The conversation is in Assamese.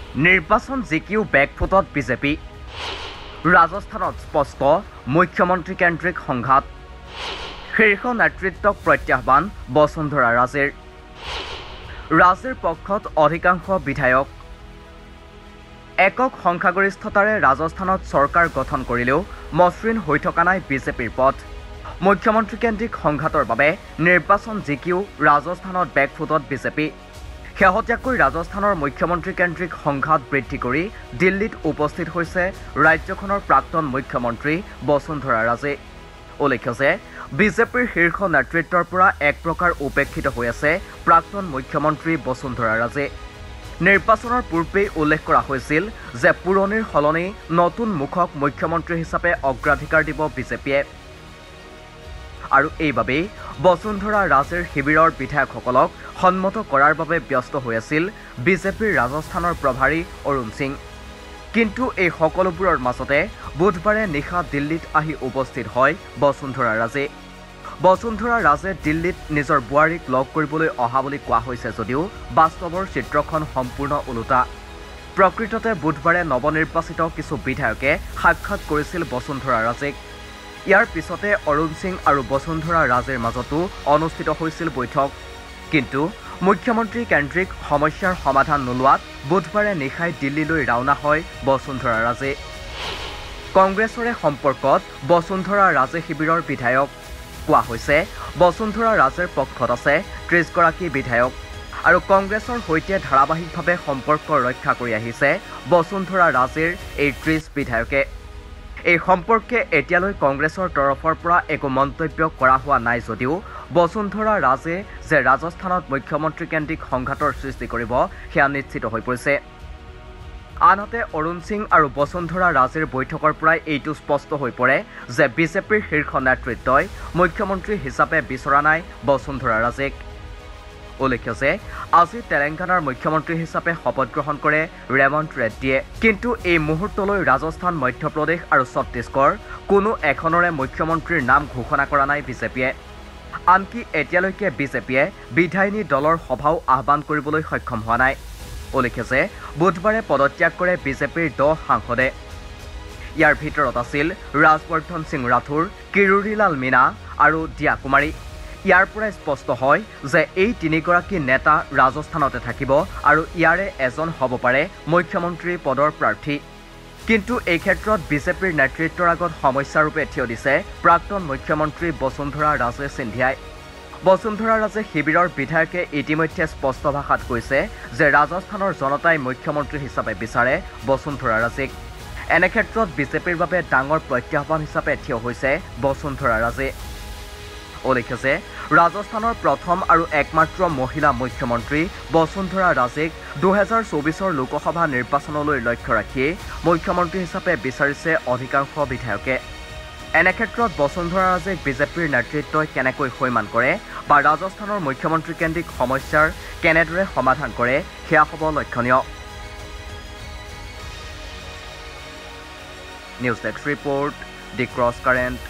নিৰ্বাচন জিকিও বেকফুটত বিজেপি ৰাজস্থানত স্পষ্ট মুখ্যমন্ত্ৰী কেন্দ্ৰিক সংঘাত শীৰ্ষ নেতৃত্বক প্ৰত্যাহ্বান বসুন্ধৰা ৰাজেৰ পক্ষত অধিকাংশ বিধায়ক একক সংখ্যাগৰিষ্ঠতাৰে ৰাজস্থানত চৰকাৰ গঠন কৰিলেও মসৃণ হৈ থকা নাই বিজেপিৰ পথ মুখ্যমন্ত্ৰী কেন্দ্ৰিক সংঘাতৰ বাবে নিৰ্বাচন জিকিও ৰাজস্থানত বেকফুটত বিজেপি শেহতীয়াকৈ ৰাজস্থানৰ মুখ্যমন্ত্ৰী কেন্দ্ৰিক সংঘাত বৃদ্ধি কৰি দিল্লীত উপস্থিত হৈছে ৰাজ্যখনৰ প্ৰাক্তন মুখ্যমন্ত্ৰী বসুন্ধৰা ৰাজে উল্লেখ্য যে বিজেপিৰ শীৰ্ষ নেতৃত্বৰ পৰা এক প্ৰকাৰ উপেক্ষিত হৈ আছে প্ৰাক্তন মুখ্যমন্ত্ৰী বসুন্ধৰা ৰাজে নিৰ্বাচনৰ পূৰ্বে উল্লেখ কৰা হৈছিল যে পুৰণিৰ সলনি নতুন মুখক মুখ্যমন্ত্ৰী হিচাপে অগ্ৰাধিকাৰ দিব বিজেপিয়ে আৰু এইবাবেই বসুন্ধৰা ৰাজেৰ শিবিৰৰ বিধায়কসকলক সন্মত কৰাৰ বাবে ব্যস্ত হৈ আছিল বিজেপিৰ ৰাজস্থানৰ প্ৰভাৰী অৰুণ সিং কিন্তু এই সকলোবোৰৰ মাজতে বুধবাৰে নিশা দিল্লীত আহি উপস্থিত হয় বসুন্ধৰা ৰাজে দিল্লীত নিজৰ বুৱাৰীক লগ কৰিবলৈ অহা বুলি কোৱা হৈছে যদিও বাস্তৱৰ চিত্ৰখন সম্পূৰ্ণ ওলোটা প্ৰকৃততে বুধবাৰে নৱনিৰ্বাচিত কিছু বিধায়কে সাক্ষাৎ কৰিছিল বসুন্ধৰা ৰাজেক ইয়াৰ পিছতে অৰুণ সিং আৰু বসুন্ধৰা ৰাজেৰ মাজতো অনুষ্ঠিত হৈছিল বৈঠক কিন্তু মুখ্যমন্ত্ৰী কেন্দ্ৰিক সমস্যাৰ সমাধান নোলোৱাত বুধবাৰে নিশাই দিল্লীলৈ ৰাওনা হয় বসুন্ধৰা ৰাজে কংগ্ৰেছৰে সম্পৰ্কত বসুন্ধৰা ৰাজে শিবিৰৰ বিধায়ক কোৱা হৈছে বসুন্ধৰা ৰাজেৰ পক্ষত আছে 30 গৰাকী বিধায়ক আৰু কংগ্ৰেছৰ সৈতে ধাৰাবাহিকভাৱে সম্পৰ্ক ৰক্ষা কৰি আহিছে বসুন্ধৰা ৰাজেৰ এই 30 বিধায়কে এই সম্পৰ্কে এতিয়ালৈ কংগ্ৰেছৰ তৰফৰ পৰা একো মন্তব্য কৰা হোৱা নাই যদিও বসুন্ধৰা ৰাজে যে ৰাজস্থানত মুখ্যমন্ত্ৰী কেন্দ্ৰিক সংঘাতৰ সৃষ্টি কৰিব সেয়া নিশ্চিত হৈ পৰিছে আনহাতে অৰুণ সিং আৰু বসুন্ধৰা ৰাজেৰ বৈঠকৰ পৰাই এইটো স্পষ্ট হৈ পৰে যে বিজেপিৰ শীৰ্ষ নেতৃত্বই মুখ্যমন্ত্ৰী হিচাপে বিচৰা নাই বসুন্ধৰা ৰাজেক উল্লেখ্য যে আজি তেলেংগানাৰ মুখ্যমন্ত্ৰী হিচাপে শপত গ্ৰহণ কৰে ৰেৱন্ত ৰেড্ডীয়ে কিন্তু এই মুহূৰ্তলৈ ৰাজস্থান মধ্যপ্ৰদেশ আৰু ছত্তীশগড় কোনো এখনৰে মুখ্যমন্ত্ৰীৰ নাম ঘোষণা কৰা নাই বিজেপিয়ে আনকি এতিয়ালৈকে বিজেপিয়ে বিধায়িনী দলৰ সভাও আহ্বান কৰিবলৈ সক্ষম হোৱা নাই উল্লেখ্য যে বুধবাৰে পদত্যাগ কৰে বিজেপিৰ 10 সাংসদে ইয়াৰ ভিতৰত আছিল ৰাজবৰ্ধন সিং ৰাথোৰ কিৰোৰীলাল মীনা আৰু দিয়া কুমাৰী ইয়াৰ পৰাই স্পষ্ট হয় যে এই 3 গৰাকী নেতা ৰাজস্থানতে থাকিব আৰু ইয়াৰে এজন হ'ব পাৰে মুখ্যমন্ত্ৰী পদৰ প্ৰাৰ্থী কিন্তু এই ক্ষেত্ৰত বিজেপিৰ নেতৃত্বৰ আগত সমস্যাৰূপে থিয় দিছে প্ৰাক্তন মুখ্যমন্ত্ৰী বসুন্ধৰা ৰাজে সিন্ধিয়াই বসুন্ধৰা ৰাজে শিবিৰৰ বিধায়কে ইতিমধ্যে স্পষ্ট ভাষাত কৈছে যে ৰাজস্থানৰ জনতাই মুখ্যমন্ত্ৰী হিচাপে বিচাৰে বসুন্ধৰা ৰাজেক এনে ক্ষেত্ৰত বিজেপিৰ বাবে ডাঙৰ প্ৰত্যাহ্বান হিচাপে থিয় হৈছে বসুন্ধৰা ৰাজে উল্লেখ্য যে ৰাজস্থানৰ প্ৰথম আৰু একমাত্ৰ মহিলা মুখ্যমন্ত্ৰী বসুন্ধৰা ৰাজেক 2024 লোকসভা নিৰ্বাচনলৈ লক্ষ্য ৰাখি মুখ্যমন্ত্ৰী হিচাপে বিচাৰিছে অধিকাংশ বিধায়কে এনে ক্ষেত্ৰত বসুন্ধৰা ৰাজেক বিজেপিৰ নেতৃত্বই কেনেকৈ সৈমান কৰে বা ৰাজস্থানৰ মুখ্যমন্ত্ৰী কেন্দ্ৰিক সমস্যাৰ কেনেদৰে সমাধান কৰে সেয়া হ'ব লক্ষণীয় news desk report the cross current